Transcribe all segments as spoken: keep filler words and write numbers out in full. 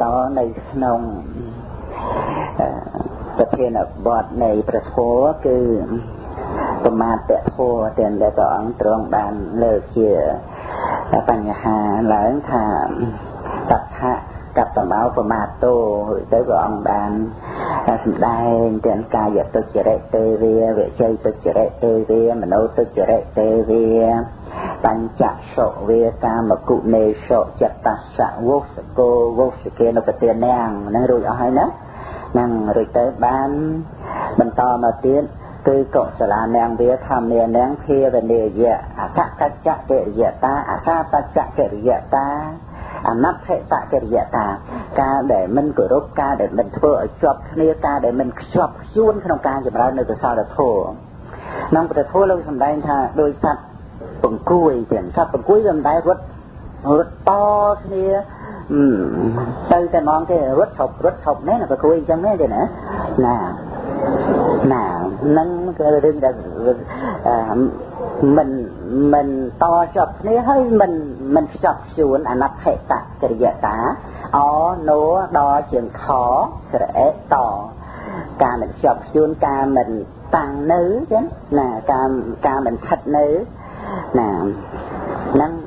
tỏ này nôngประเทศบอดในประโถคือประมาณแต่โถเต็มแต่ต่องตรงบานเลิกเกี่ยปัญหาหลังถามตัดหะกับต่อมาประมาณโตtới của ông ban sầm đai tiền ca vật tôi chỉ để tê về về chơi tôi chỉ để tê về mà nấu tôi chỉ để tê về bánh chả sọ về ca mà cụ nề sọ chặt ta sạ vô cô vô sự kia nó phải tiền nàng năng rồi ở hai nữa năng rồi tới bán mình to mà tiếnคือก็สลาแนงเบียทำเนียแนงเพียเป็นเดียอาคากัจจะเกริยตาอาคาปัจจะเกริยตาอานับเทตะเกริยตาการเดมันกรุบการเดมันทั่วจบเนียการเดมันจบยุ่นขนมการอย่างไรในตัวสาวทั่วน้องประทั่วเราทำได้ท่าโดยสัตว์ปุ่งกุ้ยเปลี่ยนสัตว์ปุ่งกุ้ยทำได้รถรถต่อเนียอืมไปแต่มองที่รถฉบรถฉบเนี่ยนะปุ่งกุ้ยจังแม่เดี๋ยวนะน่ะน่ะนั่นก็เรื่องแบบมันมันต่อจบนี้ให้มันมันจบส่วนอนัตเถตะกริยตาอ๋อโน้ดอเฉียงขอเสร็จต่อการมันจบส่วนการมันตั้งนื้อใช่ไหมน่ะการการมันทัดนื้อน่ะนั่น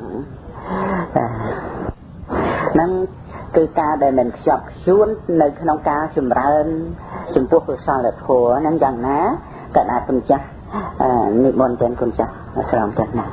นั่นคือการได้มันจบส่วนในขนมการจุ่มรันจุ่มพวกผู้สาวเหล่าทัวนั่นอย่างนะก็น่าคุณจ้ะนิมนต์เป็นคุณจ้ะสลามกันนะ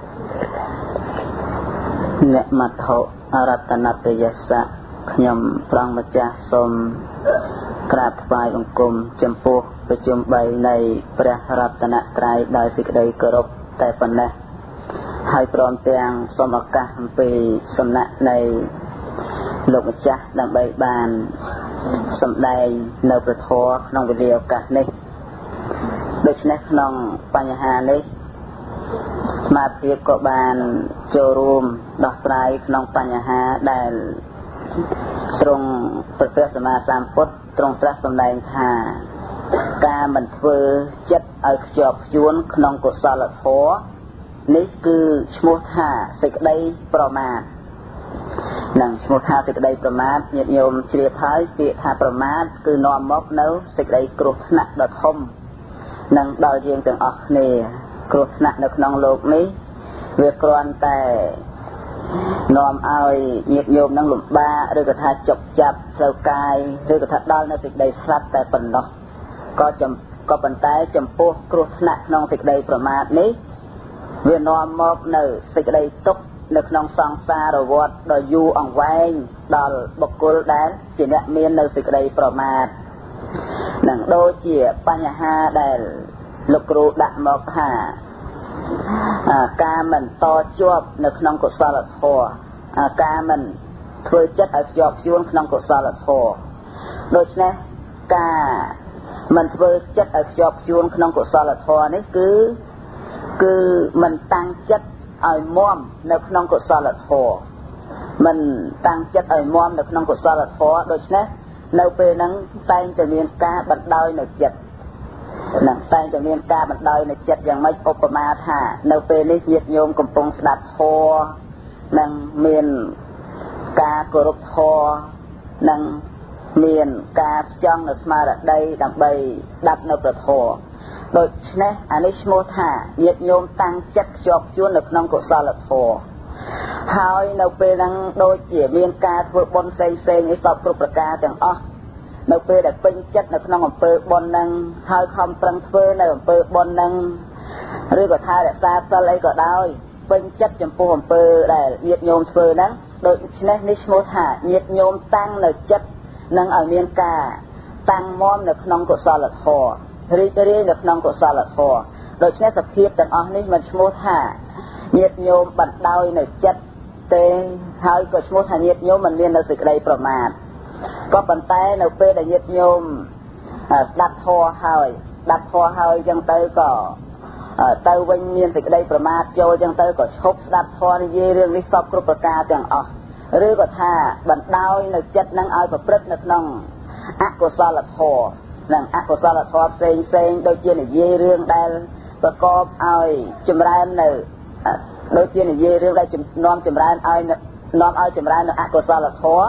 เนมัทโหอารัตนัตยสะขยมพระมจาสมกราบไหว้องค์กรมจำพวกประชุมใบในพระรัตนตรัยได้สิกได้กรบแต่ปนนะให้พร้อมเตียงสมกะปีสมณะในโลกจ้ะดังใบบานสมได้ในประทอน้องวิเดียวกันนี่โดยเฉพาะน้องปัญหานี้มาเทียบกับบานโจรูมดอกไตรน้องปัญหาได้ตรงประเสริฐสมาสามพุทธตรงพระสมได้ท่าการบันเทิงจัดเอาจอบยวนน้องกุศลโถนี่คือสมุท่าสิกได้ประมาทนั่งสมุท่าสิกได้ประมาทญาติโยมเฉลียท้ายเปียท่าประมาทคือนอมมบเนื้อสิกได้กรุษณะดอกคมนั่งดาวเยียงต่างออกเนี่ยกรุษณะในขนมโลกนี้เวียกรอนแต่นอมเอาญาติโยมนั่งหลุมบ้าหรือกระทาจบจับเสากายหรือกระทาดาวในสิกได้สัตแต่ปนเนาะก็จำก็ปันแต่จำพวกกรุษณะน้องสิกได้ประมาทนี้เวียนอมมบเนื้อสิกได้ตกในขนมสังสารวัฏโดยยูอ่างแวงดอลบกุลแดนจีเนเมียนในสิกได้ประมาทนั่งโดยเจียปัญหาได้ลูกครูดักมอกหาการมันต่อจวบในขนมกุศลโธการมันเคยจัดเอาจอบยวนขนมกุศลโธโดยเฉพาะการมันเคยจัดเอาจอบยวนขนมกุศลโธนี่คือคือมันตั้งจัดเอาม้อมในขนมกุศลโธมันตั้งจัดเอาม้อมในขนมกุศลโธโดยเฉพาะในเปนั้นแต่งจะมีการบัดดอยในจิตนั่งแต่งจะมีการบัดดอยในจิตอย่างไม่อุปมาท่าในเปนี้เยียดโยมกำปงสดับโธนั่งเมียนกากรุบโธนั่งเมียนกาจ้องในสมาร์ทได้ดับใบดับในประโธโดยเฉพาะอันนี้สมุท่าเยียดโยมตั้งจิตจอบชวนในน้องกุศลโธหายในเปนังโดยเจี๋ยมีการฝึกบนเซงเซงในสอบกรุประกาจังอ๋อในเปได้เป็นจัดในน้องอำเภอบนนังหายคำปรังเฟื่อในอำเภอบนนังหรือก็ท่าแต่ซาสไลก็ได้เป็นจัดจำพวกอำเภอได้เยียดโยมเฟื่อนั้นโดยเฉพาะนิสโมธาเยียดโยมตั้งในจัดนังเอาเมียนกาตั้งม้อมในน้องกุศลโธรีเรียในน้องกุศลโธโดยเฉพาะสเพียรจังอ๋อนี่มันสโมธาเยียดโยมบัดดอยในจัดเตงหายก็สมุทรเยียดโยมมันเรียนในสิ่งใดประมาทก็ปันแต่ในเปได้เยียดโยมดัดคอหายดัดคอหายยังเตยก็เตยวันเรียนสิ่งใดประมาทโจยังเตยก็ชกดัดคอในเยี่ยเรื่องนี้สอบกรุปกาจังอ๋อหรือก็ท่าบัดดอยในจัดนั่งเอาประพฤติในน้องอกุศลโธนั่งอกุศลโธเซงเซงโดยเยี่ยในเยี่ยเรื่องได้ประกอบเอาจำเริญในโดยเฉพาะในเรื่องได้น้อมจำรานเอาน้อมเอาจำรานในอกุศลโธ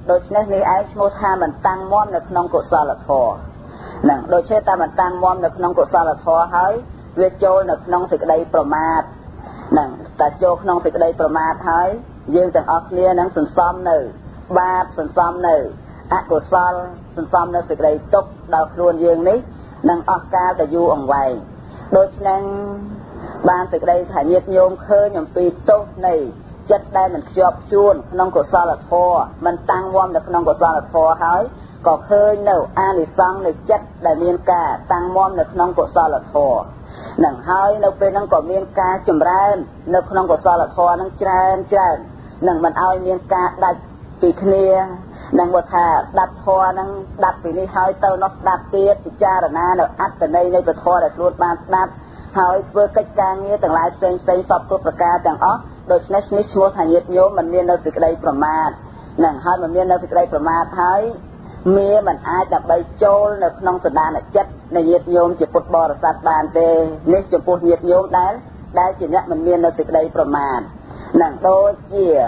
đôi khi này ai mua tha mình tăng mom được nông cổ sao là thò nè đôi khi ta mình tăng mom được nông cổ sao là thò hơi về trôi được nông sự đây promat nè ta trôi nông sự đây promat hơi dương từng óc nia nắng sần xóm nữ ba sần xóm nữ ác cổ sao sần xóm nữ sự đây tốt đào luôn dương ní nâng óc ca ta du ông vầy đôi khi năng ban sự đây thả nhiệt nhôm khơi nhầm pi tốt này chất đây mình chọc chuôn nông cổ sao là thò mình tăng mom được nông cổ sao là thò hơi có khơi nấu ăn thì xong được chất đại miên ca tăng mom được nông cổ sao là thò nâng hơi nấu bên nông cổ miên ca chùm ra nấu nông cổ sao là thò nâng tràn tràn nâng mình ao miên ca đặt vì kia nâng một thà đặt thò nâng đặt vì đi hơi tao nó đặt tiết thì cha là na nấu ắt từ đây đây bị thò đặt luôn ban đặt hơi vừa cách ca nghe từng lại xem xem sắp tốt và ca từng ó đôi nét nít mua thành nhiệt nhố mình miên đâu sự đây promat nâng hơi mình miên đâu sự đây promat hơi mía mình ai đặt bay trôi được nông sản đan là chất này nhiệt nhôm chỉ phút bò là sát bàn tê nít chỉ phút nhiệt nhôm đấy đấy chỉ nhận mình miên đâu sự đây promat nâng đôi chia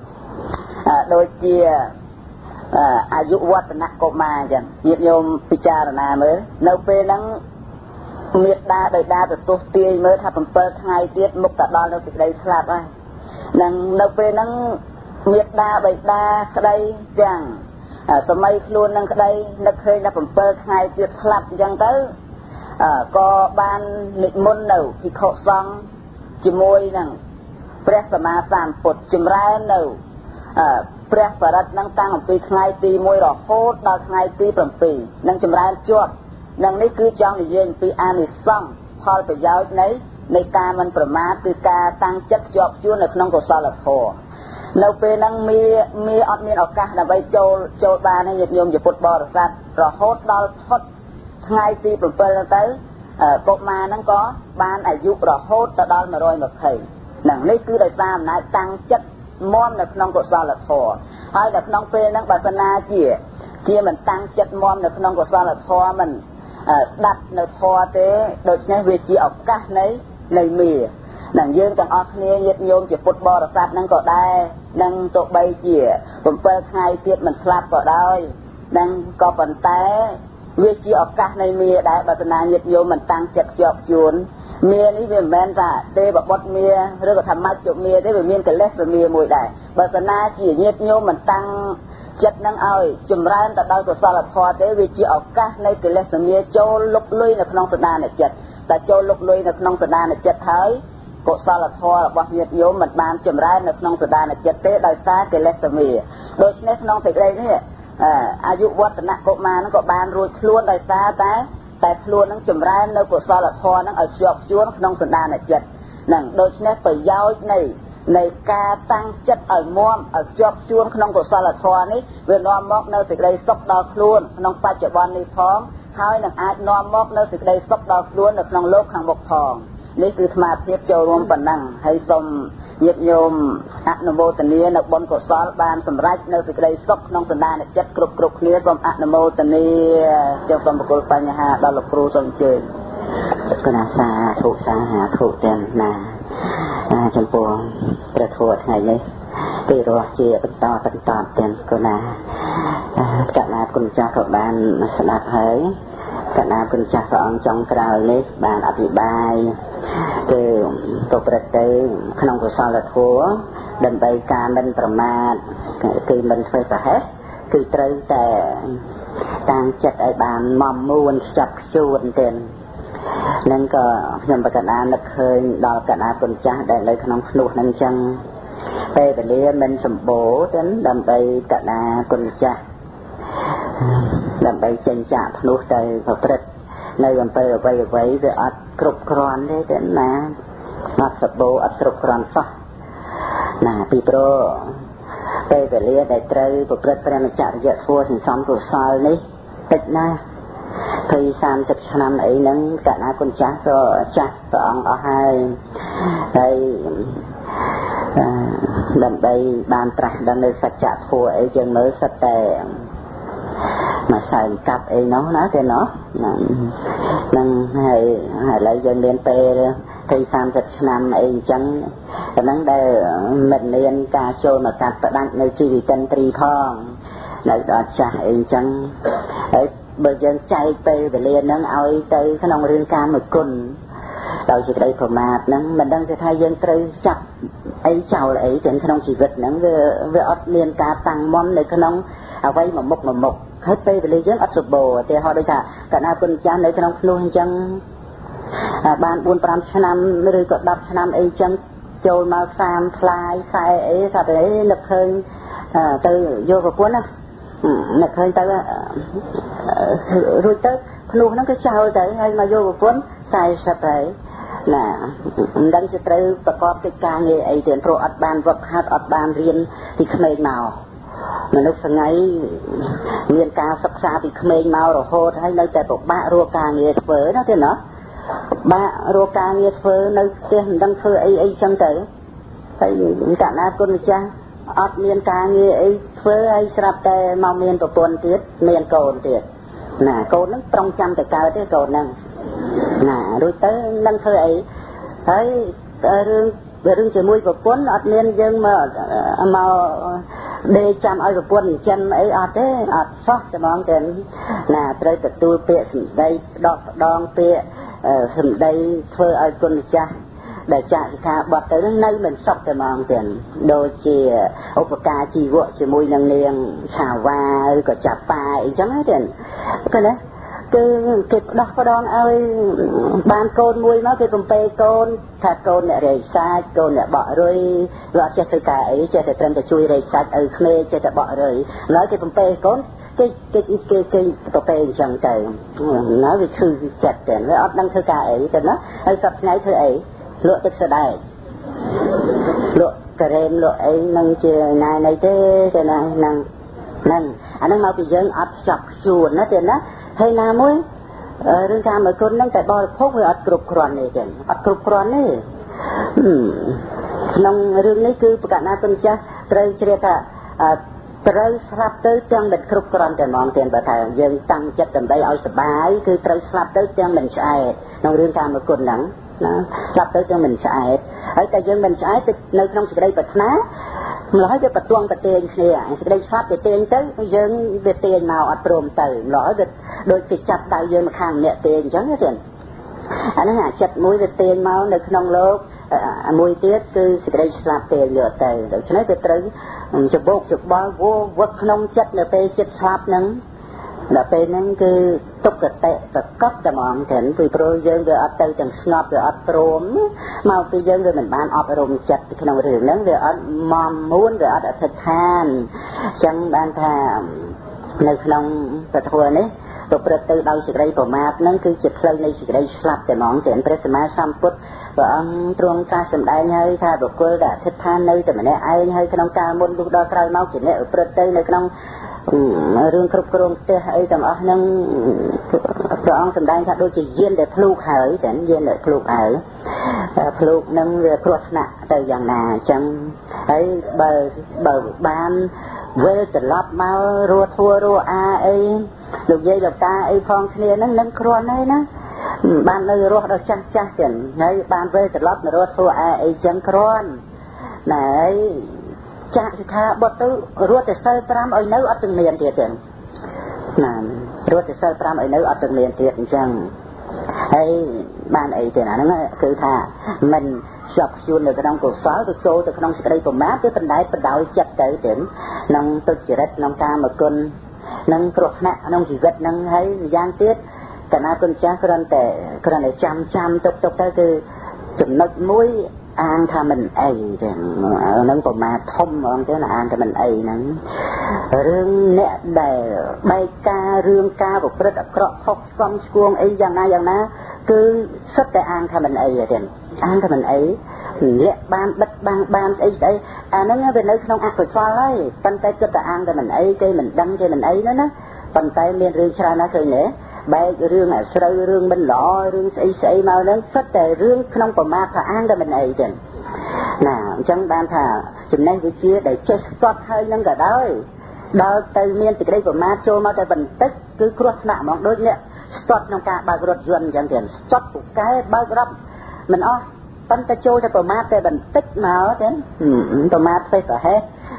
đôi chiaอายุวัฒนะก็มาจังnhiệtโยมพิจารณาเมื่อនៅពេលហ្នឹងមេត្តាដោយដាទៅទោសទាយមើលថាbảyថ្ងៃទៀតមុខទៅដល់នៅសេចក្តីស្លាប់ហើយនឹងនៅពេលហ្នឹងមេត្តាបិតាក្តីទាំងសម័យខ្លួននឹងក្តីនឹកឃើញថាbảyថ្ងៃទៀតស្លាប់អញ្ចឹងទៅក៏បាននិមន្តនៅភិក្ខុសង្ឃជាមួយនឹងព្រះសម្មាសម្ពុទ្ធចម្រើននៅព្រះបរិត្តនឹងតាំងពីថ្ងៃទីមួយរហូតដល់ថ្ងៃទី7នឹងចម្រើនជាប់នឹងនេះគឺចង់និយាយពីអានិសង្ឃផលប្រយោជន៍នៃនៃការមិនប្រមាទគឺការតាំងចិត្តជាប់ជួននៅក្នុងកុសលធម៌នៅពេលហ្នឹងមានមានអត់មានឱកាសដើម្បីចូលចូលបានញាតិញោមជាពុទ្ធបរិស័ទរហូតដល់ផុតថ្ងៃទី7ហ្នឹងទៅកុមារហ្នឹងក៏បានអាយុរហូតទៅដល់một trăm hai mươiហ្នឹងនេះគឺដោយសារអំណាចតាំងចិត្តមមនៅក្នុងកុសលធម៌ហើយនៅក្នុងពេលហ្នឹងបាសនាជាជាមិនតាំងចិត្តមមនៅក្នុងកុសលធម៌មិនดัดនៅធម៌ទេដូច្នេះវាជាឱកាសនៃនៃមានឹងយើងទាំងអស់គ្នាញាតិញោមជាពុទ្ធបរិស័ទហ្នឹងក៏ដែរនឹងទោះបីជាbảyថ្ងៃទៀតមិនស្លាប់ក៏ដោយនឹងក៏ប៉ុន្តែវាជាឱកាសនៃមាដែរបើស្នាញាតិញោមមិនតាំងចិត្តជាប់ជួនមានេះវាមិនមែនថាទេបបុត្រមាឬក៏ថាមច្ចុមាទេវាមានកិលេសមាមួយដែរបើស្នាជាញាតិញោមមិនតាំងចិត្តនឹងឲ្យចម្រើនទៅដល់កុសលធម៌ទេវាជាឱកាសនៃកិលេសមាចូលលុកលុយនៅក្នុងសន្តានចិត្តតែចូលលុកលុយនៅក្នុងសន្តានចិត្តហើយកុសលធម៌របស់ញាតិញោមមិនបានចម្រើននៅក្នុងសន្តានចិត្តទេដោយសារកិលេសមាដូច្នេះក្នុងសេចក្តីនេះអាយុវឌ្ឍនកុមារហ្នឹងក៏បានរួចខ្លួនដោយសារតែតែខ្លួននឹងចម្រើននៅកុសលធម៌ហ្នឹងឲ្យជាប់ជួនក្នុងសន្តានចិត្តហ្នឹងដូច្នេះប្រយោជន៍នៃនៃការតាំងចិត្តឲ្យមមឲ្យជាប់ជួនក្នុងកុសលធម៌នេះវានាំមកនៅសេចក្តីសុខដល់ខ្លួនក្នុងបច្ចុប្បន្ននេះផងហើយនឹងអាចនាំមកនៅសេចក្តីសុខដល់ខ្លួននៅក្នុងលោកខាងមុខផងនេះគឺស្មារតីចូលរួមប៉ុណ្ណឹងហើយសូមញាតិញោមអនុមោទនានៅបុណ្យកុសលបានសម្រេចនៅសេចក្តីសុខក្នុងសន្តានចិត្តគ្រប់គ្រប់គ្នាសូមអនុមោទនាចូលសូមបកលបញ្ហាដល់លោកគ្រូសូមអញ្ជើញគណៈសាធុសាហាធុទាំងណាចំពោះព្រះធម៌ថ្ងៃនេះទីរស់ជាបន្តបន្តទាំងគណៈកណ្ដាលគុណចាស់ក៏បានស្ដាប់ហើយកណ្ដាលគុណចាស់ព្រះអង្គចុងក្រោយនេះបានអធិប្បាយគឺទៅប្រតិក្នុងកុសលធម៌ដើម្បីការមិនប្រមាទគឺមិនធ្វើប្រហែសគឺត្រូវតែតាំងចិត្តឲ្យបានមមមួនខ្ជាប់ខ្ជួនទៀតនឹងក៏ខ្ញុំបកណ្ដាលនឹកឃើញដល់កណ្ដាលគុណចាស់ដែលនៅក្នុងភ្នោះនឹងចឹងពេលវេលាមិនសម្បូរទេដើម្បីកណ្ដាលគុណចាស់ដើម្បីចេញចាកភ្នោះទៅប្រព្រឹត្តនៅអំពើអ្វីអ្វីវាអត់គ្រប់គ្រាន់ទេទេណាអត់សម្បូរអត់គ្រប់គ្រាន់សោះណាពីព្រោះពេលវេលាដែលត្រូវប្រព្រឹត្តព្រះមច្ចរិយធម៌សន្សំកុសលនេះតិចណាស់ពីសាមសិបឆ្នាំអីហ្នឹងកណ្ដាលគុណចាស់ក៏ចាស់ព្រះអង្គអស់ហើយហើយដើម្បីបានត្រាស់ដឹងនៅសច្ចធម៌អីចឹងមើលសិតតែមកសែងកាប់អីនោះណាទេណោះហ្នឹងហើយហើយឥឡូវយើងមានពេលពីសាមសិបឆ្នាំអីអញ្ចឹងហ្នឹងដែលមិនមានការចូលមកកាត់ផ្ដាច់នៅជីវិតិន្ទ្រីផង lại đó cha ấy chẳng ấy bây giờ chạy tới về liền nâng ơi tới cái nông riêng ca một cùn đầu chỉ đây phổ mát nâng mình đang sẽ thay dân tới chặt ấy chào lại trên cái nông chỉ vật nâng về về ớt liên ca tăng món này cái nông ở vây mà mục mà mục hết tới về liền ớt sụp bồ thì họ đây cả cả na quân cha này cái nông luôn chẳng ban buôn pram năm rồi có đập năm ấy chẳng trôi mà phàm fly sai ấy sao đấy lực hơn từ vô vào cuốn á lực hơn tới rồi tới luôn nó cái sao tới hay mà vô vào cuốn sai sao đấy là đang sẽ tớiประกอบកិច្ចការងារអីទៀតព្រោះអត់បានវឹកហាត់អត់បានរៀនពីក្មេងមកមនុស្សថ្ងៃមានការសិក្សាពីក្មេងមករហូតហើយនៅតែពិបាករកការងារធ្វើណាទេណាបាក់រកការងារធ្វើនៅផ្ទះមិនដឹងធ្វើអីអីចឹងទៅហើយតាណាគុណម្ចាស់អត់មានការងារអីធ្វើហើយស្រាប់តែមកមានប្រពន្ធទៀតមានកូនទៀតណាកូនហ្នឹងត្រង់ចាំតែកើតទេកូនហ្នឹងណារួចទៅនឹងធ្វើអីហើយរឿងរឿងជាមួយប្រពន្ធអត់មានយើងមកមកដេកចាំឲ្យប្រពន្ធចិញ្ចឹមអីអត់ទេអត់សោះតែហ្មងតែណាត្រូវទទួលពាក្យសម្ដីដកដងពាក្យសម្ដីធ្វើឲ្យគុណម្ចាស់ដែលចាក់សិក្ខាបទទៅនឹងនៅមិនសុខតែហ្មងទៀតដូចជាឧបការជីវៈជាមួយនឹងនាងឆាវ៉ាឬក៏ចាប់ប៉ាអីចឹងទេគឺណាគឺគេដោះផ្ដងឲ្យបានកូនមួយមកគេកំពេកូនថាកូនអ្នករែកសាច់កូនអ្នកបក់រុយវាអត់ចេះធ្វើការអីចេះតែត្រឹមតែជួយរែកសាច់ឲ្យក្មេចេះតែបក់រុយហើយគេកំពេកូនគេគេគេគេប្រពេអញ្ចឹងទៅណាវាឈឺចិត្តតែវាអត់ដឹងធ្វើការអីទៅណាហើយសប្តាហ៍ថ្ងៃធ្វើអីលក់ទឹកស្ដែកលក់ការ៉េមលក់អីនឹងជាណាយណៃទេតែណាហ្នឹងហ្នឹងអាហ្នឹងមកពីយើងអត់ចប់ជួនណាទេណាហើយណាមួយរឿងការមួយគុណហ្នឹងតែបរិភោគវាអត់គ្រប់គ្រាន់ទេចឹងអត់គ្រប់គ្រាន់ទេក្នុងរឿងនេះគឺប្រកាសណាគុណចាស់ត្រូវជ្រាបថាត្រូវស្លាប់ទៅទាំងមិនគ្រប់គ្រាន់តែហ្មងទៀតបើថាយើងតាំងចិត្តដើម្បីឲ្យសុបាយគឺត្រូវស្លាប់ទៅទាំងមិនឆ្អែតក្នុងរឿងការមួយគុណហ្នឹងណាស្លាប់ទៅទាំងមិនឆ្អែតហើយតែយើងមិនឆ្អែតនៅក្នុងសេចក្តីប្រាថ្នាម្ល៉េះវាបទងប្រទៀងគ្នាសេចក្តីស្លាប់ទៅទៀងទៅយើងវាទៀងមកអត់ព្រមទៅម្ល៉េះវាដូចគេចាប់ដៅយើងមកខាងអ្នកទៀងអញ្ចឹងទេអាហ្នឹងអាចិត្តមួយវាទៀងមកនៅក្នុងលោកមួយទៀតគឺសេចក្តីស្លាប់ទៀងយកទៅដូច្នេះវាត្រូវច្បោកច្បល់វឹកក្នុងចិត្តនៅពេលចិត្តស្លាប់ហ្នឹងដល់ពេលហ្នឹងគឺទុក្ខតិប្រកបតែហ្មងទាំងពីព្រោះយើងវាអត់ទៅទាំងស្ងប់វាអត់ព្រមមកពីយើងវាមិនបានអប់រំចិត្តក្នុងរឿងហ្នឹងវាអត់មមមួនវាអត់អធិដ្ឋានអញ្ចឹងបានថានៅក្នុងពធនេះប្រព្រឹត្តទៅដោយសេចក្តីប្រមាទហ្នឹងគឺជាផ្លូវនៃសេចក្តីស្លាប់តែហ្មងទាំងព្រះសម្មាសម្ពុទ្ធព្រះអង្គទ្រង់ត្រាស់សម្ដែងហើយថាបុគ្គលដែលអធិដ្ឋាននៅតែម្នាក់ឯងហើយក្នុងកាលមុនលុះដល់ក្រោយមកជាអ្នកប្រព្រឹត្តទៅនៅក្នុងរឿងគ្រប់គ្រងផ្ទះអីទាំងអស់ហ្នឹងព្រះអង្គសម្ដែងថាដូចជាយានដែលភ្លូកហើយតែយានដែលភ្លូកហើយភ្លូកហ្នឹងវាគ្រោះថ្នាក់ទៅយ៉ាងណាអញ្ចឹងហើយបើបើបានវិលត្រឡប់មករស់ធัวរស់អាអីលោកយាយលោកតាអីផងគ្នាហ្នឹងនឹងគ្រាន់ហើយណាបាននៅរស់ដល់ចាស់ចាស់ទៀតហើយបានវិលត្រឡប់មករស់ធัวអាអីចឹងគ្រាន់ណែហើយចាក់សិក្ខាបទទៅរត់តែសិលប្រាំឲ្យនៅអត់ទាំងមានទៀតទេណារត់តែសិលប្រាំឲ្យនៅអត់ទាំងមានទៀតអញ្ចឹងហើយបានអីទេណាហ្នឹងគឺថាមិនជាប់ជួននៅក្នុងកុសលទៅចូលទៅក្នុងសេចក្តីប្រមាទគឺបណ្ដែតបដោយចិត្តទៅទេក្នុងទុច្ចរិតក្នុងកាមគុណនឹងគ្រោះថ្នាក់ក្នុងជីវិតហ្នឹងហើយម្យ៉ាងទៀតកណាគុណចាស់គ្រាន់តែគ្រាន់តែចាំចាំទុកទុកទៅគឺចំណុចមួយអាងថាមិនអីទេហ្នឹងប្រមាទធំហ្មងទេអាងថាមិនអីហ្នឹងរឿងអ្នកដែលបែកការរឿងការប្រព្រឹត្តអាក្រក់ខុសស្គមស្គួងអីយ៉ាងណាយ៉ាងណាគឺសុទ្ធតែអាងថាមិនអីទេអាងថាមិនអីលាក់បានបិទបាំងបានស្អីស្អីអាហ្នឹងវានៅក្នុងអកុសលហើយប៉ុន្តែគិតតែអាងថាមិនអីគេមិនដឹងគេមិនអីនោះណាប៉ុន្តែមានរឿងច្រើនណាស់ឃើញទេបែករឿងអាស្រូវរឿងមិនល្អរឿងស្អីស្អីមកហ្នឹងសុទ្ធតែរឿងក្នុងប្រមាទថាអាងតែមិនអីទេណាអញ្ចឹងបានថាចំណេះវិជ្ជាដែលចេះស្ទាត់ហើយនឹងក៏ដោយដល់ទៅមានសេចក្តីប្រមាទចូលមកតែបន្តិចគឺគ្រោះថ្នាក់ហ្មងដូចអ្នកស្ទាត់ក្នុងការបើករថយន្តអញ្ចឹងទៀតស្ទាត់ពូកែបើករថមិនអស់ប៉ុន្តែចូលតែប្រមាទតែបន្តិចមកទេប្រមាទផ្សេងប្រហែស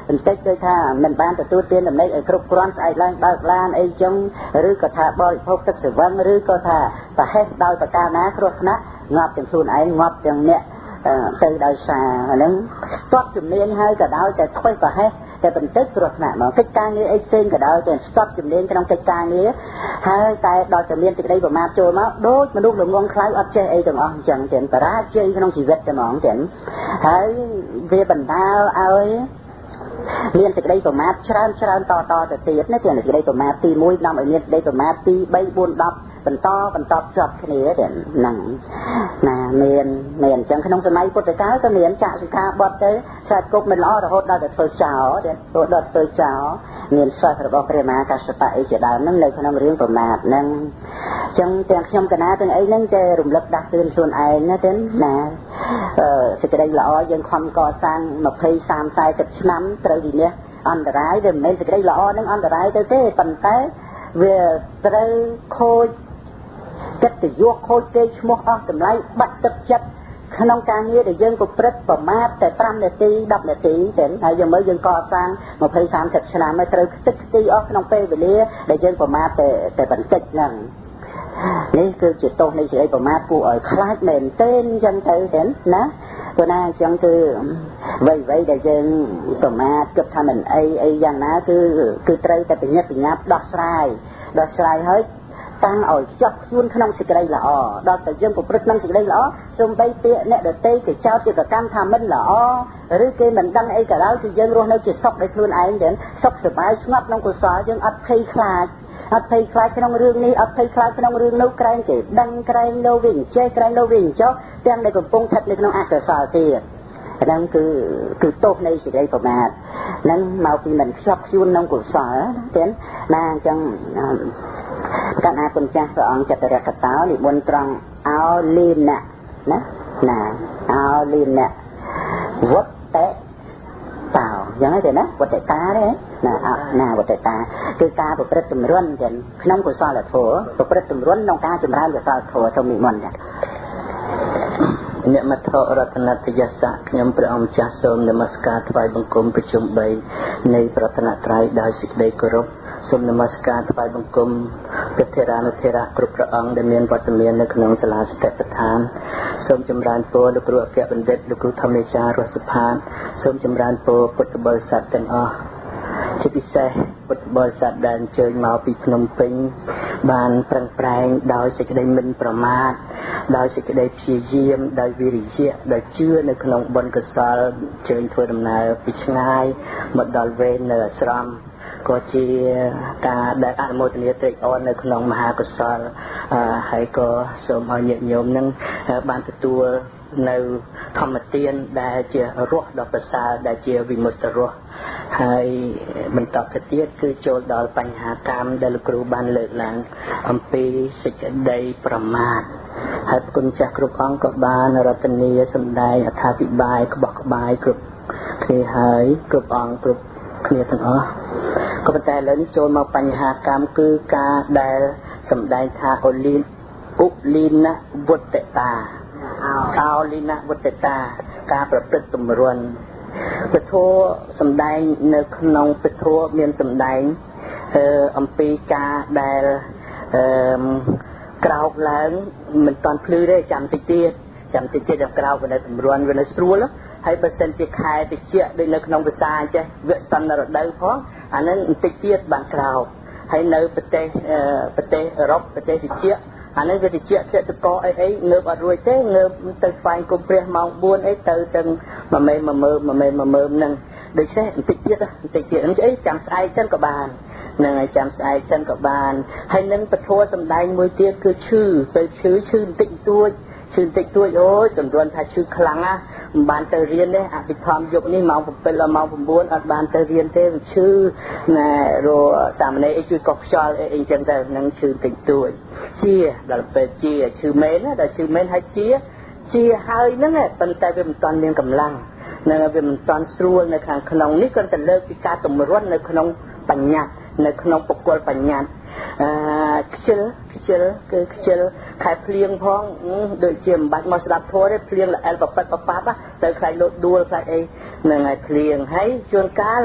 បន្តិចដូចថាមិនបានទទួលទានដំណេកឲ្យគ្រប់គ្រាន់ស្អែកឡើងបើកឡានអីចឹងឬក៏ថាបរិភោគទឹកស្រវឹងឬក៏ថាប្រហែសដោយប្រការណាគ្រោះថ្នាក់ងាប់ទាំងខ្លួនឯងងាប់ទាំងអ្នកទៅដោយសារហ្នឹងស្ទាត់ជំនាញហើយក៏ដោយតែខ្វេះប្រហែសតែបន្តិចគ្រោះថ្នាក់មកកិច្ចការងារអីផ្សេងក៏ដោយតែស្ទាត់ជំនាញក្នុងកិច្ចការងារហើយតែដល់តែមានសេចក្តីប្រមាទចូលមកដូចមនុស្សល្ងងខ្លៅអត់ចេះអីទាំងអស់អញ្ចឹងទាំងបរាជ័យក្នុងជីវិតតែហ្មងទាំងហើយវាបណ្ដាលឲ្យមានសេចក្តីប្រមាទច្រើនច្រើនតតទៅទៀតណាទាំងសេចក្តីប្រមាទទីមួយនាំឲ្យមានសេចក្តីប្រមាទទីបី បួន ដប់បន្តបន្តជាប់គ្នាទាំងហ្នឹងណាមានមានអញ្ចឹងក្នុងសម័យពុទ្ធកាលក៏មានចាក់សិក្ខាបទទៅឆ្លាតគប់មិនល្អរហូតដល់ទៅធ្វើចោលទៅដល់ធ្វើចោលមានសិស្សរបស់ព្រះមហាកាសបៈអីជាដើមហ្នឹងនៅក្នុងរឿងប្រមាទហ្នឹងអញ្ចឹងទាំងខ្ញុំកណាទាំងអីហ្នឹងចេះរំលឹកដាស់តឿនខ្លួនឯងណាទេណាអឺសេចក្តីល្អយើងខំកសាងยี่สิบ สามสิบ สี่สิบឆ្នាំត្រូវវិនិច្ឆ័យអន្តរាយវាមិនមែនសេចក្តីល្អហ្នឹងអន្តរាយទៅទេប៉ុន្តែវាត្រូវខូចកិត្តិយសខូចគេឈ្មោះអស់តម្លៃបាត់ទឹកចិត្តក្នុងការងារដែលយើងប្រព្រឹត្តប្រមាថតែfiveនាទីtenនាទីទេហើយយើងមើលយើងកសាងยี่สิบ สามสิบឆ្នាំហើយត្រូវខ្ទេចខ្ទីអស់ក្នុងពេលវេលាដែលយើងប្រមាថតែតែបន្តិចហ្នឹងនេះគឺជាទោសនៃសេចក្តីប្រមាថគួរឲ្យខ្លាចមែនទែនអញ្ចឹងទៅទេណាព្រោះណាអញ្ចឹងគឺអ្វីៗដែលយើងប្រមាថគិតថាមិនអីអីយ៉ាងណាគឺគឺត្រូវតែបញ្ញាបញ្ញាដោះស្រាយដោះស្រាយហើយតាំងឲ្យចោះខ្លួនក្នុងសេចក្តីល្អដល់តែយើងប្រព្រឹត្តក្នុងសេចក្តីល្អសូម្បីពាក្យអ្នកដទៃគេចោទជាប្រកម្មថាមិនល្អឬគេមិនដឹងអីក៏ដោយគឺយើងរស់នៅជាសុខដោយខ្លួនឯងទេសុខសប្បាយស្ងប់ក្នុងកុសលយើងអត់ភ័យខ្លាចអត់ភ័យខ្លាចក្នុងរឿងនេះអត់ភ័យខ្លាចក្នុងរឿងនោះក្រែងគេដឹងក្រែងលោវិញចេះក្រែងលោវិញចុះទាំងដែលកំពុងស្ថិតនៅក្នុងអកុសលទៀតហ្នឹងគឺគឺទោសនៃសេចក្តីប្រមាទហ្នឹងមកពីមិនខ្ជាប់ខ្ជួនក្នុងកុសលទេណាអញ្ចឹងកណ្ណាគុណចាស់ព្រះអង្គចតុរកតោនិមន្តត្រង់អោលីណៈណាណាអោលីណៈវត្តតេតោយ៉ាងហ្នឹងទេណាវត្តតាទេណាណាវត្តតាគឺការប្រព្រឹត្តជំរុញទាំងក្នុងកុសលធម៌ប្រព្រឹត្តជំរុញក្នុងការចម្រើនកុសលធម៌សូមនិមន្តចាអ្នកមត្ថរតនតយស័កខ្ញុំព្រះអង្គចាស់សូមនមស្ការថ្វាយបង្គំប្រជុំ3នៃប្រតនត្រ័យដោយសេចក្តីគោរពសូមនមស្ការថ្វាយបង្គំព្រះធេរានុធេរៈគ្រប់ព្រះអង្គដែលមានវត្តមាននៅក្នុងសាលាសតិប្បដ្ឋានសូមចម្រើនពរលោកគ្រូអគ្គបណ្ឌិតលោកគ្រូធម្មអាចារ្យរស់សុផាតសូមចម្រើនពរពុទ្ធបរិស័ទទាំងអស់ជាពិសេសពុទ្ធបរិស័ទដែលអញ្ជើញមកពីភ្នំពេញបានប្រឹងប្រែងដោយសេចក្តីមិនប្រមាទដោយសេចក្តីព្យាយាមដោយវិរិយៈដោយជឿនៅក្នុងបុណ្យកុសលជើញធ្វើដំណើរពីឆ្ងាយមកដល់វេននៅអាស្រមក៏ជាការដែលអនុមោទនាត្រេកអរនៅក្នុងមហាកុសលហើយក៏សូមឲ្យញាតិញោមនឹងបានទទួលនៅធម្មទានដែលជារសដ៏ប្រសើរដែលជាវិមុតរសហើយបន្តទៅទៀតគឺចូលដល់បញ្ហាកម្មដែលលោកគ្រូបានលើកឡើងអំពីសេចក្តីប្រមាទហើយគុណចាស់គ្រប់អង្គក៏បានរតនាសម្ដែងអត្ថាធិប្បាយក្បោះក្បាយគ្រប់គ្នាហើយគ្រប់អង្គគ្រប់គ្នាទាំងអស់ក៏ប៉ុន្តែឥឡូវនេះចូលមកបញ្ហាកម្មគឺការដែលសម្ដែងថាអូលីនឧលីនវុត្តតាអោលីនវុត្តតាការប្រព្រឹត្តទម្រាន់ពធសម្ដែងនៅក្នុងពធមានសម្ដែងអឺអំពីការដែលអឺក្រោកឡើងមិនតាន់ភ្លឺទេចាំតិចទៀតចាំតិចទៀតដល់ក្រោកវានៅទម្រាន់វានៅស្រួលហើយបើសិនជាខែតិចដូចនៅក្នុងភាសាអញ្ចេះវគ្គសន្នរដូវផងអានឹងបន្តិចទៀតបានក្រោកហើយនៅប្រទេសប្រទេសអឺរ៉ុបប្រទេសតិចអានេះវាតិចទៀតតកអីអីងើបអត់រួចទេងើបទៅស្វែងគុំព្រះម៉ោងfourអីទៅទាំងមួយមេមួយមើមួយមេមួយមើហ្នឹងដូច្នេះបន្តិចទៀតបន្តិចទៀតហ្នឹងអីចាំស្អែកចឹងក៏បាននឹងឲ្យចាំស្អែកចឹងក៏បានហើយនឹងពធសំដែងមួយទៀតគឺឈឺពេលឈឺឈឺបន្តិចតួចឈឺបន្តិចតួចអូយចំនួនថាឈឺខ្លាំងណាស់មិនបានទៅរៀនទេអភិធម្មយប់នេះម៉ោងsevenដល់ម៉ោងnineអត់បានទៅរៀនទេវាឈឺណែរសាមណេរអីជួយកោះខ្យល់អីអីចឹងទៅនឹងឈឺបន្តិចតួចជាដល់ពេលជាឈឺមែនណាដល់ឈឺមែនហើយជាជាហើយហ្នឹងប៉ុន្តែវាមិនតាន់មានកម្លាំងនៅវាមិនតាន់ស្រួលនៅខាងក្នុងនេះគាត់ទៅលើកពីការតម្រុននៅក្នុងបញ្ញត្តិនៅក្នុងបុគ្គលបញ្ញត្តិអឺខ្ជិលខ្ជិលគឺខ្ជិលខែភ្លៀងផងដូចជាមិនបាច់មកស្ដាប់ធម៌ទេភ្លៀងល្អិលបបិទ្ធបបាប់ទៅខ្លាចលោតដួលខ្លាចអីនឹងឲ្យភ្លៀងហើយជួនកាល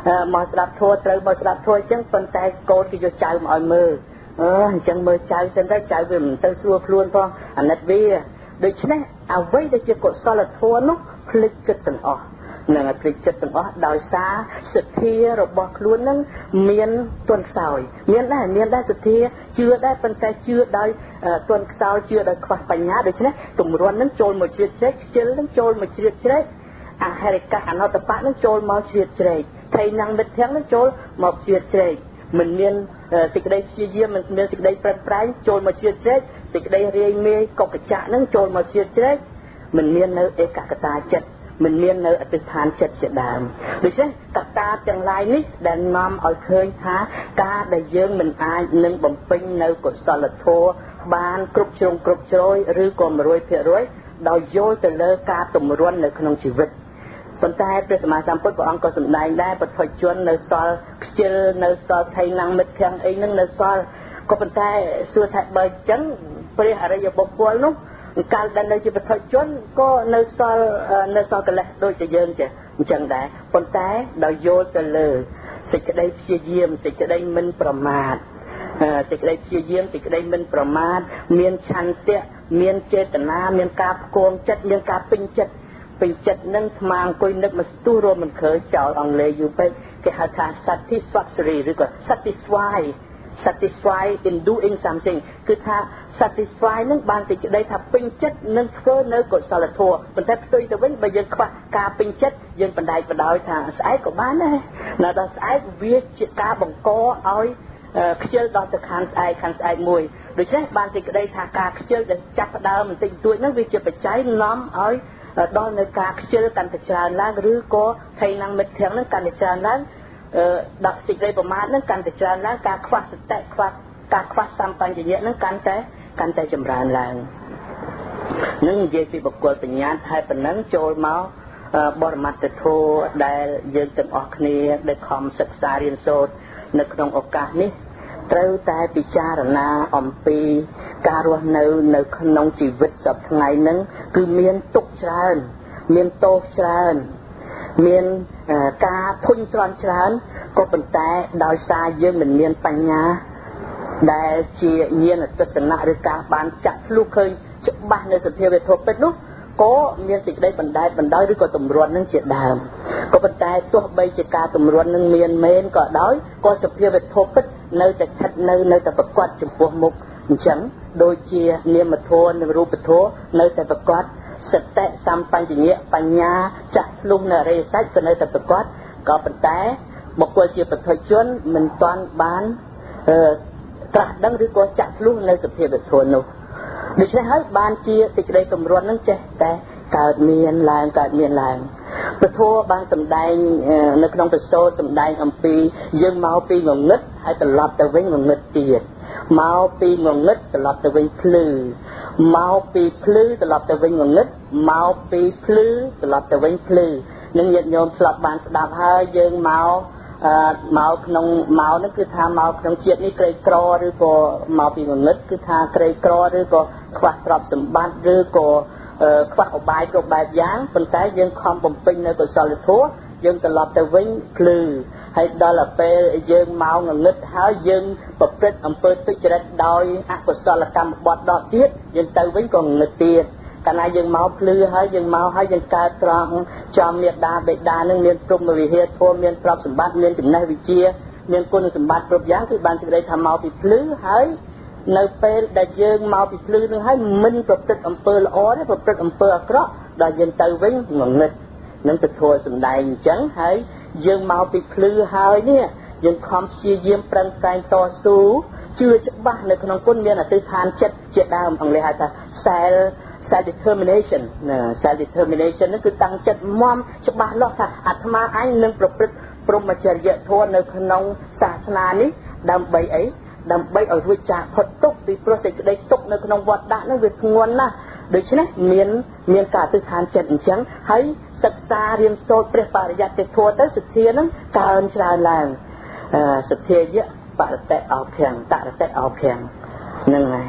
មកស្ដាប់ធัวត្រូវមកស្ដាប់ធัวអញ្ចឹងប៉ុន្តែកូនគេយកចៅមកឲ្យមើលអឺអញ្ចឹងមើលចៅសិនទៅចៅវាមិនទៅស្រួលខ្លួនផងអាណិតវាដូច្នេះអ្វីដែលជាកុសលធម៌នោះភ្លេចគិតទាំងអស់នឹងភ្លេចគិតទាំងអស់ដោយសារសទ្ធារបស់ខ្លួននឹងមានទន់ខ្សោយមានដែរមានដែរសទ្ធាជឿដែរប៉ុន្តែជឿដោយទន់ខ្សោយជឿដោយខ្វះបញ្ញាដូច្នេះទម្រាន់នឹងចូលមកជ្រៀតជ្រែកខ្ជិលនឹងចូលមកជ្រៀតជ្រែកអហិរិកៈអនតបៈនឹងចូលមកជ្រៀតជ្រែកថៃណាំងមិត្តទាំងនឹងចូលមកជ្រៀតជ្រែកមិនមានសេចក្តីព្យាយាមមិនមានសេចក្តីប្រឹងប្រែងចូលមកជ្រៀតជ្រែកសេចក្តីរាយមាយកុកកៈនឹងចូលមកជ្រៀតជ្រែកមិនមាននៅឯកកតាចិត្តមិនមាននៅអតិដ្ឋានចិត្តជាដើមដូច្នេះកត្តាទាំងឡាយនេះដែលនាំឲ្យឃើញថាការដែលយើងមិនអាចនឹងបំពេញនៅកុសលធម៌បានគ្រប់ជ្រុងគ្រប់ជ្រោយឬក៏ một trăm phần trăm ដោយយល់ទៅលើការទម្រាន់នៅក្នុងជីវិតប៉ុន្តែព្រះសម្មាសម្ពុទ្ធព្រះអង្គក៏សម្ដែងដែរពុទ្ធជននៅសល់ខ្ជិលនៅសល់ថៃណាំងមិត្តខាងអីហ្នឹងនៅសល់ក៏ប៉ុន្តែសួរថាបើអញ្ចឹងព្រះអរិយបុគ្គលនោះកាលដែលនៅជាពុទ្ធជនក៏នៅសល់នៅសល់កិលេសដូចតែយើងចេះអញ្ចឹងដែរប៉ុន្តែដោយយល់ទៅលើសេចក្តីព្យាយាមសេចក្តីមិនប្រមាទសេចក្តីព្យាយាមសេចក្តីមិនប្រមាទមានឆន្ទៈមានចេតនាមានការផ្គងចិត្តមានការពេញចិត្តពេញចិត្តនឹងស្មាអង្គុយនឹកមកស្ទុះរួមមិនឃើញចោលអង់គ្លេសយូរពេកគេហៅថា satisfactory ឬក៏ satisfy satisfy in doing something គឺថា satisfy នឹងបានសេចក្តីថាពេញចិត្តនឹងធ្វើនៅកុសលធម៌ប៉ុន្តែផ្ទុយទៅវិញបើយើងខ្វះការពេញចិត្តយើងបណ្ដែតបណ្ដោយថាស្អែកក៏បានដែរនៅដល់ស្អែកវាជាការបង្កឲ្យខ្ជិលដល់ទៅខាងស្អែកខាងស្អែកមួយដូច្នេះបានសេចក្តីថាការខ្ជិលដែលចាប់ផ្ដើមបន្តិចបន្តួចហ្នឹងវាជាបច្ច័យនាំឲ្យដល់នៅការខ្ជិលកាន់តែច្រើនឡើងឬក៏ថៃណាំងមិត្តទាំងហ្នឹងកាន់តែច្រើនឡើងដាក់សេចក្តីប្រមាទហ្នឹងកាន់តែច្រើនឡើងការខ្វះសតិខ្វះការខ្វះសម្បញ្ញៈហ្នឹងកាន់តែកាន់តែចម្រើនឡើងនឹងនិយាយពីបុគ្គលបញ្ញាហើយប៉ុណ្ណឹងចូលមកបរមត្ថធម៌ដែលយើងទាំងអស់គ្នាได้ខំសិក្សារៀនសូត្រនៅក្នុងឱកាសនេះត្រូវតែពិចារណាអំពីការរស់នៅនៅក្នុងជីវិតសប្តាហ៍ថ្ងៃហ្នឹងគឺមានទុក្ខច្រើនមានទោសច្រើនមានការធុញទ្រាន់ច្រើនក៏ប៉ុន្តែដោយសារយើងមិនមានបញ្ញាដែលជាញាណទស្សនៈឬការបានចាក់ធ្លុះឃើញច្បាស់នៅសភាវៈធម៌ពិតនោះក៏មានសេចក្តីបណ្ដែតបណ្ដោយឬក៏ទម្រាន់នឹងជាដើមក៏ប៉ុន្តែទោះបីជាការទម្រាន់នឹងមានមែនក៏ដោយក៏សភាវៈធម៌ពិតនៅតែស្ថិតនៅនៅតែប្រកបចំពោះមុខអញ្ចឹងដូចជានាមធម៌និងរូបធម៌នៅតែប្រកបសតិសម្បញ្ញៈបញ្ញាចាស់ធ្លុះនៅអរិយសច្ចក៏នៅតែប្រកបក៏ប៉ុន្តែបុគ្គលជាពុទ្ធជនមិនទាន់បានអឺត្រាស់ដឹងឬក៏ចាក់ធ្លុះនៅសភាវៈធម៌នោះដូច្នេះហើយបានជាសេចក្តីទម្រាន់នឹងចេះតែកើតមានឡើងកើតមានឡើងពធបានសម្ដែងនៅក្នុងប្រសូតសម្ដែងអំពីយើងមកពីងងឹតហើយត្រឡប់ទៅវិញងងឹតទៀតមកពីងងឹតត្រឡប់ទៅវិញភ្លឺមកពីភ្លឺត្រឡប់ទៅវិញងងឹតមកពីភ្លឺត្រឡប់ទៅវិញភ្លឺនឹងញាតិញោមស្លាប់បានស្ដាប់ហើយយើងមកមកក្នុងមកនោះគឺថាមកក្នុងជាតិនេះក្រីក្រឬក៏មកពីងងឹតគឺថាក្រីក្រឬក៏ខ្វះទ្រព្យសម្បត្តិឬក៏ខ្វះឧបាយគ្រប់បែបយ៉ាងប៉ុន្តែយើងខំបំពេញនៅកុសលធម៌យើងត្រឡប់ទៅវិញភ្លឺហើយដល់ពេលយើងមកងងឹតហើយយើងប្រព្រឹត្តអំពើទុច្ចរិតដោយអកុសលកម្មបទដកទៀតយើងទៅវិញក៏ងងឹតទៀតកាលណាយើងមកភ្លឺហើយយើងមកហើយយើងកើតត្រង់ចំមេដាបេដានឹងមានព្រមវិហារធម៌មានទ្រព្យសម្បត្តិមានចំណេះវិជ្ជាមានគុណសម្បត្តិគ្រប់យ៉ាងគឺបានសេចក្តីថាមកពីភ្លឺហើយនៅពេលដែលយើងមកពីភ្លឺនឹងហើយមិនប្រព្រឹត្តអំពើល្អទេប្រព្រឹត្តអំពើអាក្រក់ដល់យើងទៅវិញងងឹតនឹងទៅធ្វើសម្ដែងអញ្ចឹងហើយយើងមកពីភ្លឺហើយនេះយើងខំព្យាយាមប្រឹងប្រែងតស៊ូជឿច្បាស់នៅក្នុងគុណមានអតិថានចិត្តជាដើមអង់គ្លេសហៅថា self self determination ណា self determination នោះគឺតាំងចិត្តមមច្បាស់លាស់ថាអាត្មាអញនឹងប្រព្រឹត្តព្រហ្មចរិយធម៌នៅក្នុងសាសនានេះដើម្បីអីដើម្បីឲ្យរួចចាកផុតទុក្ខពីព្រោះសេចក្តីទុក្ខនៅក្នុងវដ្តដាក់នោះវាធ្ងន់ណាស់ដូច្នេះមានមានការទិដ្ឋានចិត្តអញ្ចឹងហើយសិក្សារៀនសូត្រព្រះបរិយត្តិធម៌ទៅសទ្ធានឹងកើនច្រើនឡើងអឺសទ្ធាយៈបរតេអភ័ងតរតេអភ័ងហ្នឹងហើយ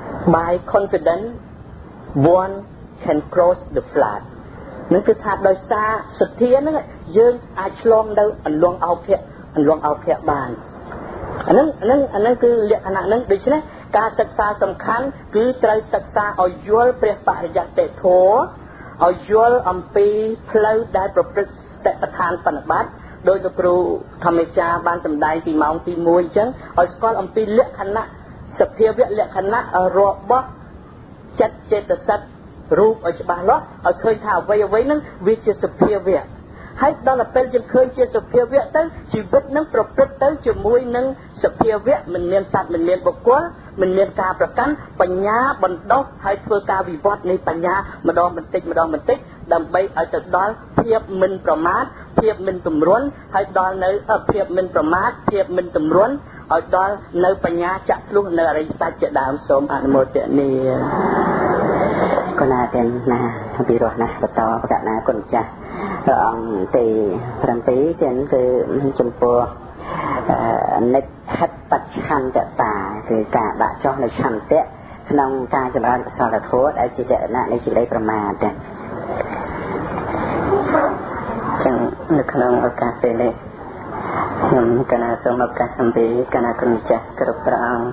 by confidence one can cross the flood នឹងគឺថាដោយសារសទ្ធានឹង dương ai chlom đâu anh luang ao phẹ anh luang ao phẹ bàn anh nâng anh nâng anh nâng cứ liệt khả năng nâng được chứการศึกษาสำคัญคือត្រូវศึกษาเอาយល់ព្រះបរិយត្តិធម៌เอาយល់អំពីផ្លូវដែលប្រព្រឹត្តតបឋានបណិបត្តិដោយលោកគ្រូធម្មចារបានសម្ដែងពីម៉ោងទីមួយអញ្ចឹងឲ្យស្គាល់អំពីលក្ខណៈសភាវៈលក្ខណៈរបស់ចិត្តចេតសិករូបឲ្យច្បាស់លាស់ឲ្យឃើញថាអ្វីអ្វីហ្នឹងវាជាសភាវៈហើយដល់ទៅពេលយើងឃើញជាសភាវៈទៅជីវិតនឹងប្រព្រឹត្តទៅជាមួយនឹងសភាវៈមិនមានសត្វមិនមានបុគ្គលមិនមានការប្រកាន់បញ្ញាបណ្ដុះហើយធ្វើការវិវត្តនៃបញ្ញាម្ដងបន្តិចម្ដងបន្តិចដើម្បីឲ្យទៅដល់ភាពមិនប្រមាទភាពមិនទម្រាន់ហើយដល់នៅភាពមិនប្រមាទភាពមិនទម្រាន់ឲ្យដល់នៅបញ្ញាចាក់ធ្លុះនៅអរិយសច្ចជាដើមសូមអនុមោទនាគណៈទាំងណាពីរោះណាបន្តប្រកាសណាគុណចាស់ព្រះអង្គទីប្រាំពីរទាំងគឺចំពោះនិដ្ឋិបច្ឆន្ទតាគឺការដាក់ចុះនៅឆន្ទៈក្នុងការចម្រើនកុសលធម៌ដែលជាចរណៈនៃសេចក្តីប្រមាទចឹងនៅក្នុងឱកាសពេលនេះខ្ញុំកណាសូមឱកាសអំពីកណាគុណចាស់គ្រប់ព្រះអង្គ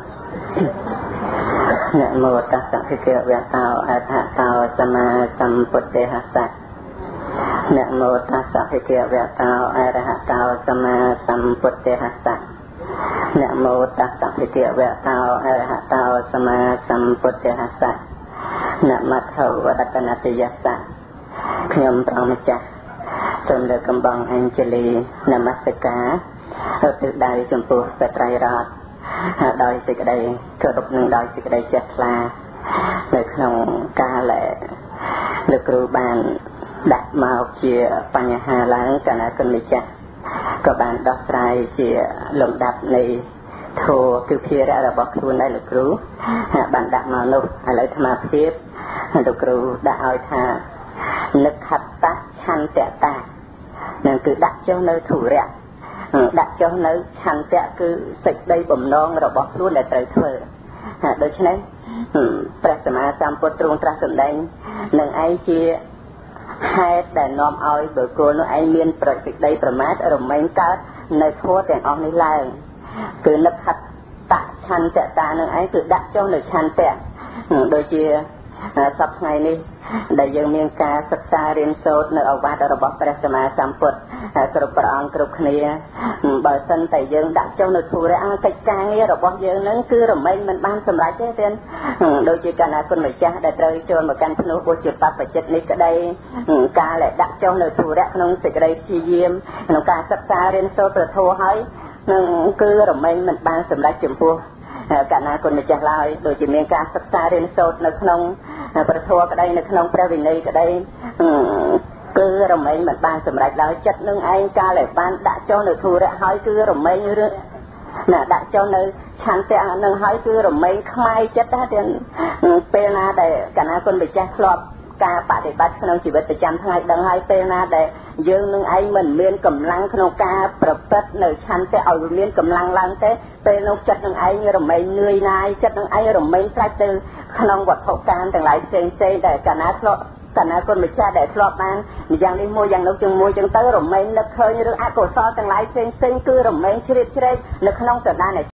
នមោតស្សៈភិក្ខវៈតោអរហតោសម្មាសម្ពុទ្ធស្សៈនមោតស្សៈភិក្ខវៈតោអរហតោសម្មាសម្ពុទ្ធស្សៈនមោតស្សៈភិក្ខវៈតោអរហតោសម្មាសម្ពុទ្ធស្សៈនមថវរតនតយស្សៈខ្ញុំព្រះម្ចាស់សូមលើកកំបងអញ្ជលីនមស្ការទៅទិដៅចំពោះព្រះត្រៃរតន៍ដោយសេចក្តីគោរពនិងដោយសេចក្តីជ្រះថ្លានៅក្នុងកាលលោកគ្រូបានដាក់មកជាបញ្ហាឡើងកាលណាគុណម្ចាស់ក៏បានដោះស្រាយជាលំដាប់នៃធម៌គឺភារៈរបស់ខ្លួនដែរលោកគ្រូបានដាក់មកនោះឥឡូវអាត្មាភាពលោកគ្រូដាក់ឲ្យថានិក្ខត្តឆន្ទតានឹងគឺដាក់ចុះនៅធុរៈដាក់ចុះនៅឆន្ទៈគឺសេចក្តីបំណងរបស់ខ្លួនដែលត្រូវធ្វើដូច្នេះព្រះសម្មាសម្ពុទ្ធទ្រង់ត្រាស់សម្ដែងនឹងឯងជាហេតុដែលនាំឲ្យបុគ្គលនោះឯងមានប្រតិក្តីប្រមាទរមែងកើតនៅធម៌ទាំងអស់នេះឡើងគឺនិក្ខត្តឆន្ទតានឹងឯងគឺដាក់ចុះនៅឆន្ទៈដូចជាសប្តាហ៍ថ្ងៃនេះដែលយើងមានការសិក្សារៀនសូត្រនៅឱវាទរបស់ព្រះសម្មាសម្ពុទ្ធគ្រប់ព្រះអង្គគ្រប់គ្នាបើសិនតែយើងដាក់ចុះនៅធុរៈកិច្ចការងាររបស់យើងនឹងគឺរមែងមិនបានសម្រេចទេទៀតដូចជាកណ្ណាគុណម្ចាស់ដែលត្រូវចូលមកកាន់ភ្នោះបុជាបព្វជិតនេះក្តីការដែលដាក់ចុះនៅធុរៈក្នុងសេចក្តីព្យាយាមក្នុងការសិក្សារៀនសូត្រព្រះធម៌ហើយនឹងគឺរមែងមិនបានសម្រេចចំពោះកណ្ណាគុណម្ចាស់ឡើយដូចជាមានការសិក្សារៀនសូត្រនៅក្នុងព្រះធម៌ក្តីនៅក្នុងព្រះវិន័យក្តីគឺរមែងមិនបានសម្រេចឡើយចិត្តនឹងឯងកាលដែលបានដាក់ចុះនៅធុរៈហើយគឺរមែងរឿងណាដាក់ចុះនៅឆន្ទៈនឹងហើយគឺរមែងខ្មាយចិត្តដែរទាំងពេលណាដែលកណ្ណាគុណម្ចាស់ធ្លាប់ការបដិបត្តិក្នុងជីវិតប្រចាំថ្ងៃដឹងហើយពេលណាដែលយើងនឹងឯងមិនមានកម្លាំងក្នុងការប្រព្រឹត្តនៅឆន្ទៈឲ្យមានកម្លាំងឡើងទេពេលនោះចិត្តនឹងឯងរមែងនឿយណាយចិត្តនឹងឯងរមែងស្រេចទៅក្នុងវត្ថុកាមទាំងឡាយផ្សេងផ្សេងដែលកណ្ណាធ្លាប់កណ្ណាគុណម្ចាស់ដែលធ្លាប់បានយ៉ាងនេះមួយយ៉ាងនោះជាងមួយចឹងទៅរមែងនឹកឃើញរឿងអកុសលទាំងឡាយផ្សេងផ្សេងគឺរមែងជ្រាបជ្រែកនៅក្នុងសន្តាន